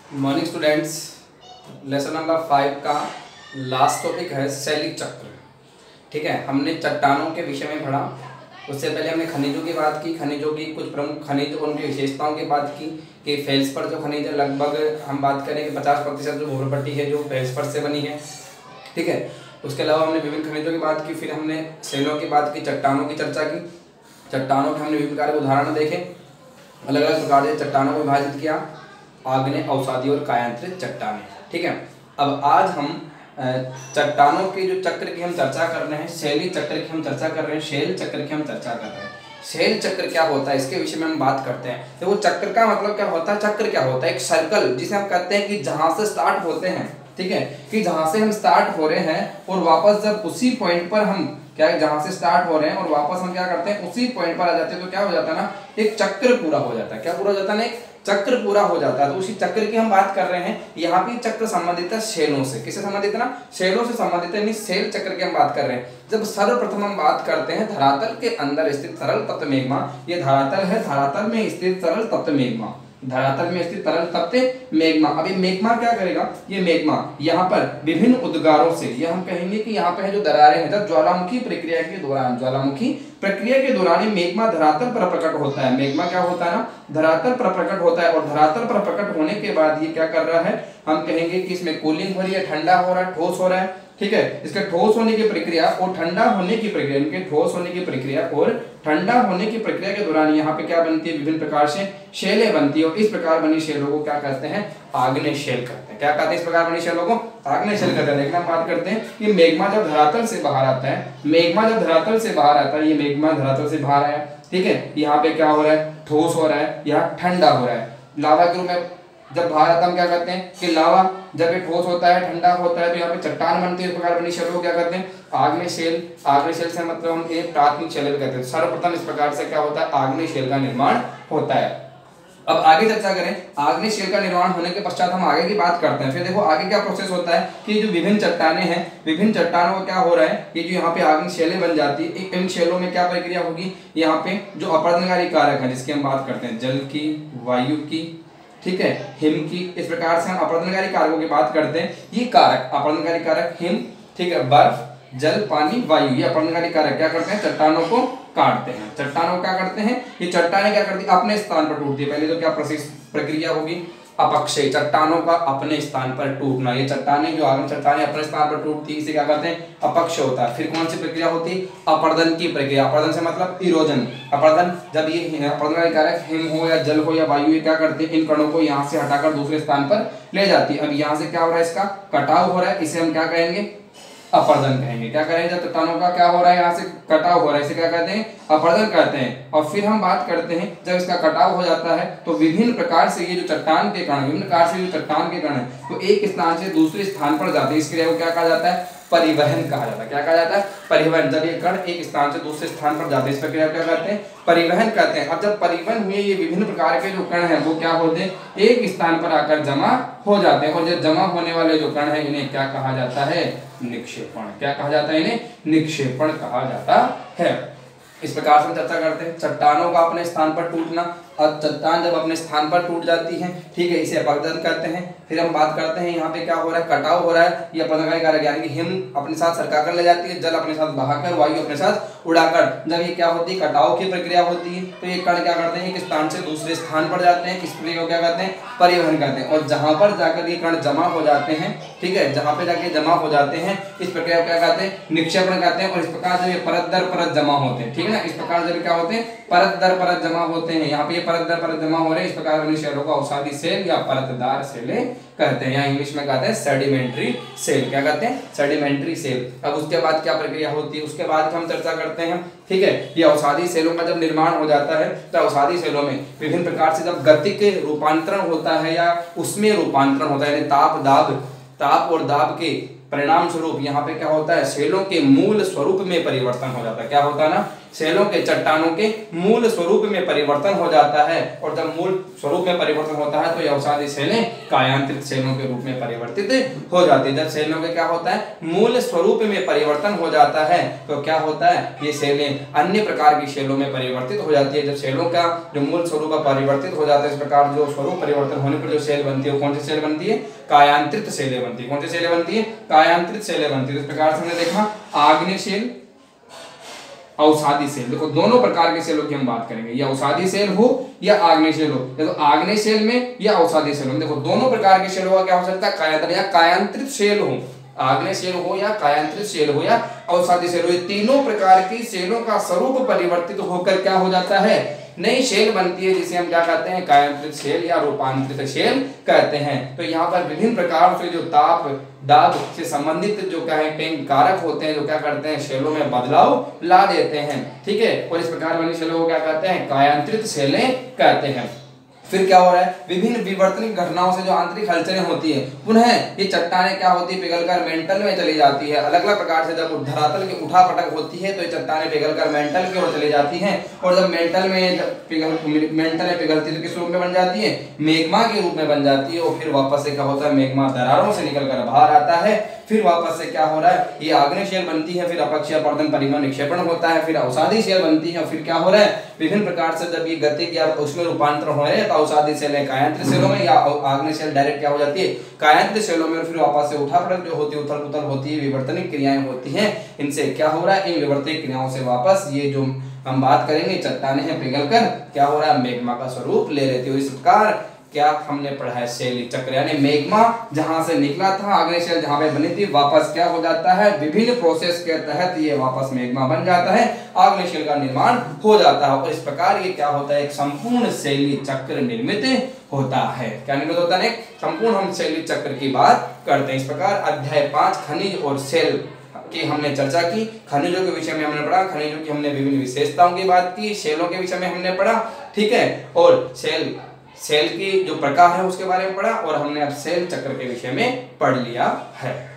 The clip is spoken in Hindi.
मॉर्निंग स्टूडेंट्स, लेसन नंबर 5 का लास्ट टॉपिक है शैलिक चक्र। ठीक है, हमने चट्टानों के विषय में पढ़ा। उससे पहले हमने खनिजों की बात की, खनिजों की कुछ प्रमुख खनिज और उनकी विशेषताओं की बात की कि फेल्सपर जो खनिज है लगभग हम बात करें कि 50% जो भूमि है जो फेल्सपर से बनी है। ठीक है, उसके अलावा हमने विभिन्न खनिजों की बात की, फिर हमने शैलों की बात की, चट्टानों की चर्चा की। चट्टानों के हमने विभिन्न प्रकार के उदाहरण देखे, अलग अलग प्रकार से चट्टानों को विभाजित किया, आग्नेय, अवसादी और कायांतरित चट्टानें। ठीक है, अब आज हम चट्टानों के जो चक्र की हम चर्चा कर रहे हैं, शैली चक्र की हम चर्चा कर रहे हैं, शैल चक्र की हम चर्चा कर रहे हैं। शैल चक्र क्या होता है इसके विषय में हम बात करते हैं। तो वो चक्र का मतलब क्या होता है? चक्र क्या होता है? एक सर्कल जिसे हम कहते हैं कि जहां से स्टार्ट होते हैं, ठीक है, कि जहां से हम स्टार्ट हो रहे हैं और वापस जब उसी पॉइंट पर हम क्या है, जहां से स्टार्ट हो रहे हैं और वापस हम क्या करते हैं उसी पॉइंट पर आ जाते हैं, तो क्या हो जाता है ना, एक चक्र पूरा हो जाता है। क्या पूरा हो जाता है ना, एक चक्र पूरा हो जाता है। तो उसी चक्र की हम बात कर रहे हैं। यहाँ पे चक्र संबंधित है शैलों से। किससे संबंधित है ना? शैलों से संबंधित है, यानी शैल चक्र की हम बात कर रहे हैं। जब सर्वप्रथम हम बात करते हैं धरातल के अंदर स्थित तरल तत्व मैग्मा, ये धरातल है, धरातल में स्थित तरल तत्व मैग्मा, धरातल में स्थित तरल तत्व मैग्मा। अभी मैग्मा क्या करेगा? ये मैग्मा यहाँ पर विभिन्न उद्गारों से, ये हम कहेंगे कि यहाँ पे है जो दरारें हैं, जब ज्वालामुखी प्रक्रिया के दौरान, ज्वालामुखी प्रक्रिया के दौरान मैग्मा धरातल पर प्रकट होता है। मैग्मा क्या होता है ना, धरातल पर प्रकट होता है। और धरातल पर प्रकट होने के बाद ये क्या कर रहा है, हम कहेंगे कि इसमें कूलिंग हो रही है, ठंडा हो रहा है, ठोस हो रहा है। ठीक है, इसके ठोस होने की प्रक्रिया और ठंडा होने की प्रक्रिया, इनके ठोस होने की प्रक्रिया और ठंडा होने की प्रक्रिया के दौरान यहाँ पे क्या बनती है, विभिन्न प्रकार से शैलें बनती है। और इस प्रकार बनी शैलों को क्या कहते हैं? आग्नेय शैल कहते हैं। क्या कहते हैं? इस प्रकार बनी शैलों को आग्नेय शैल कहते हैं। लेकिन हम बात करते हैं कि मैग्मा जब धरातल से बाहर आता है, मैग्मा जब धरातल से बाहर आता है, ये मैग्मा धरातल से बाहर आया, ठीक है, यहाँ पे क्या हो रहा है, ठोस हो रहा है, यहाँ ठंडा हो रहा है। लावा के रूप में जब बाहर आता है, हम क्या कहते हैं कि लावा जब ये ठोस होता है, ठंडा होता है, तो यहाँ पे चट्टान बनती है। इस प्रकार बनी शैलों को क्या कहते हैं? आग्नेय शैल। आग्नेय शैल से मतलब हम एक प्राथमिक शैल कहते हैं। सर्वप्रथम इस प्रकार से क्या होता है, आग्नेय शैल का निर्माण होता है। अब आगे चर्चा करें, आग्नेय शैल का निर्माण होने के पश्चात हम आगे की बात करते हैं। फिर देखो आगे क्या प्रोसेस होता है कि जो विभिन्न चट्टानें हैं, विभिन्न चट्टानों को क्या हो रहा है कि जो यहाँ पे आग्नेय शैलें बन जाती है, इन शैलों में क्या प्रक्रिया होगी, यहाँ पे जो अपरदनकारी कारक है जिसकी हम बात करते हैं, जल की, वायु की, ठीक है, हिम की, इस प्रकार से हम अपरदनकारी कारकों की बात करते हैं। ये कारक, अपरदनकारी कारक हिम, ठीक है, बर्फ, जल, पानी, वायु, ये अपरदनकारी कारक क्या करते हैं? चट्टानों को काटते हैं। चट्टानों को क्या करते हैं? ये चट्टानें क्या करती है? अपने स्थान पर टूटती है। पहले तो क्या प्रक्रिया होगी? अपक्षय, चट्टानों का अपने स्थान पर टूटना। ये चट्टानें जो आग्नेय चट्टानें अपने स्थान पर टूटती है, इसे क्या कहते हैं? अपक्ष होता है। फिर कौन सी प्रक्रिया होती है? अपर्दन की प्रक्रिया। अपर्दन से मतलब इरोजन। अपर्दन, जब ये अपरदनकारी कारक हिम हो या जल हो या वायु, ये क्या करते हैं? इन कणों को यहाँ से हटाकर दूसरे स्थान पर ले जाती है। अब यहाँ से क्या हो रहा है? इसका कटाव हो रहा है, इसे हम क्या कहेंगे? अपर्दन कहेंगे। क्या करेंगे? जब चट्टानों का क्या हो रहा है, यहाँ से कटाव हो रहा है, इसे क्या कहते हैं? अपर्दन कहते हैं। और फिर हम बात करते हैं जब इसका कटाव हो जाता है तो विभिन्न प्रकार से ये जो चट्टान के कण, विभिन्न प्रकार से जो चट्टान के कण है तो एक स्थान से दूसरे स्थान पर जाते हैं। इस क्रिया को क्या कहा जाता है? परिवहन कहा जाता है। क्या कहा जाता है? परिवहन। जब ये कण एक स्थान से दूसरे स्थान पर जाते हैं, इस प्रक्रिया को क्या कहते हैं? परिवहन कहते हैं। अब जब परिवहन हुए, ये विभिन्न प्रकार के जो कण हैं वो क्या होते हैं? एक स्थान पर आकर जमा हो जाते हैं। और जो जमा होने वाले जो कण है इन्हें क्या कहा जाता है? निक्षेपण। क्या कहा जाता है? इन्हें निक्षेपण कहा जाता है। इस प्रकार से हम चर्चा करते हैं चट्टानों का अपने स्थान पर टूटना। और चट्टान जब अपने स्थान पर टूट जाती है, ठीक है, इसे अपरदन कहते हैं। फिर हम बात करते हैं यहाँ पे क्या हो रहा है? कटाव हो रहा है। ये अपरदनकारी कारक यानी कि हिम अपने साथ सरकाकर ले जाती है, जल अपने साथ बहाकर, वायु अपने साथ उड़ाकर। जब ये क्या होती है? कटाव की प्रक्रिया होती है, तो ये कण क्या करते हैं? एक स्थान से दूसरे स्थान पर जाते हैं। इस प्रक्रिया को क्या कहते हैं? परिवहन करते हैं। और जहां पर जाकर ये कण जमा हो जाते हैं, ठीक है, जहां पे जाके जमा हो जाते हैं, इस प्रक्रिया को क्या कहते हैं? निक्षेपण कहते हैं। और इस प्रकार जब ये परत दर परत जमा होते हैं, ठीक है ना, इस प्रकार जब क्या होते हैं? परत दर परत जमा होते हैं। यहाँ पे परत दर परत जमा हो रहे हैं, इस प्रकार बनी शैलों को अवसादी शैल या परतदार शैलें कहते हैं, या इंग्लिश में कहते हैं सेडिमेंट्री शैल। क्या कहते हैं? सेडिमेंट्री शैल। अब उसके बाद क्या प्रक्रिया होती है उसके बाद हम चर्चा करते हैं, ठीक है। ये अवसादी शैलों का जब निर्माण हो जाता है तो अवसादी शैलों में विभिन्न प्रकार से जब गतिक रूपांतरण होता है या उसमें रूपांतरण होता है, यानी ताप और दाब के परिणाम स्वरूप यहाँ पे क्या होता है? शैलों के मूल स्वरूप में परिवर्तन हो जाता है। क्या होता है ना? सेलों के चट्टानों के मूल स्वरूप में परिवर्तन हो जाता है, और जब मूल स्वरूप में परिवर्तन होता है तो ये अवसादी सेलें कायांतरित सेलों के रूप में परिवर्तित हो जाती है। जब सेलों के क्या होता है, मूल स्वरूप में परिवर्तन हो जाता है तो क्या होता है, ये सेलें अन्य प्रकार की सेलों में परिवर्तित हो जाती है। जब सेलों का जो मूल स्वरूप परिवर्तित हो जाता है, इस प्रकार जो स्वरूप परिवर्तन होने पर जो सेल बनती है वो कौन सी सेल बनती है, कायांतरित सेलें बनती है। कौन सी सेलें बनती है, कायांतरित सेलें बनती है। इस प्रकार से हमने देखा आग्नेय सेल, अवसादी सेल। देखो दोनों प्रकार के सेलों की हम बात करेंगे, या अवसादी सेल हो या आग्नेय सेल हो। देखो आग्नेय सेल में या अवसादी सेल में देखो दोनों प्रकार के सेलों का क्या हो सकता है, कायांतरित या कायांतरित सेल हो, आग्नेय सेल हो या कायांतरित सेल हो या अवसादी सेल हो, ये तीनों प्रकार की सेलों का स्वरूप परिवर्तित होकर क्या हो जाता है, नई सेल बनती है, जिसे हम क्या कहते हैं, कायांतरित सेल या रूपांतरित सेल कहते हैं। तो यहाँ पर विभिन्न प्रकार से जो ताप दाब से संबंधित जो क्या है कारक होते हैं, जो क्या करते हैं, सेलों में बदलाव ला देते हैं। ठीक है, और इस प्रकार बनी सेलों को क्या कहते हैं, कायांतरित सेलें कहते हैं। फिर क्या हो रहा है, विभिन्न विवर्तनिक घटनाओं से जो आंतरिक हलचलें होती है, पुनः ये चट्टानें क्या होती है, पिघलकर मेंटल में चली जाती है। अलग अलग प्रकार से जब धरातल की उठापटक होती है तो ये चट्टानें पिघलकर मेंटल की ओर चली जाती हैं, और जब मेंटल में पिघलती है तो किस रूप में बन जाती है, मेग्मा के रूप में बन जाती है। और फिर वापस से क्या होता है, मेग्मा दरारों से निकलकर बाहर आता है। फिर वापस से क्या हो रहा है, ये आग्नेय सेल बनती है, फिर अपक्षीय अपवर्तन परिवहन निक्षेपण होता है, फिर अवसादी सेल बनती है। फिर क्या हो रहा है, विभिन्न प्रकार से जब ये गतिक या उसमें रूपांतरण हो रहे हैं तो अवसादी सेलें कायांतरित सेलों में या आग्नेय सेल डायरेक्ट क्या हो जाती है, कायांतरित सेलों में। और फिर वापस से उठापटक जो होती है, उथल पुथल होती है, विवर्तनिक क्रियाएं होती हैं, इनसे क्या हो रहा है, इन विवर्तनिक क्रियाओं से वापस ये जो हम बात करेंगे चट्टानें हैं पिघलकर क्या हो रहा है, मेग्मा का स्वरूप ले लेती है। इस प्रकार क्या हमने पढ़ा है, सेलिक चक्र, यानी मेग्मा जहां से निकला था, आग्नेय सेल जहां पे बनी थी, वापस क्या हो जाता है, विभिन्न प्रोसेस के तहत ये वापस मेग्मा बन जाता है, आग्नेय सेल का निर्माण हो जाता है। और इस प्रकार ये क्या होता है, एक संपूर्ण सेली चक्र निर्मित होता है। क्या निर्मित होता है, एक संपूर्ण हम सेली चक्र की बात करते हैं। इस प्रकार अध्याय 5 खनिज और सेल की हमने चर्चा की। खनिजों के विषय में हमने पढ़ा, खनिजों की हमने विभिन्न विशेषताओं की बात की, सेलों के विषय में हमने पढ़ा। ठीक है, और सेल की जो प्रकार है उसके बारे में पढ़ा, और हमने अब सेल चक्र के विषय में पढ़ लिया है।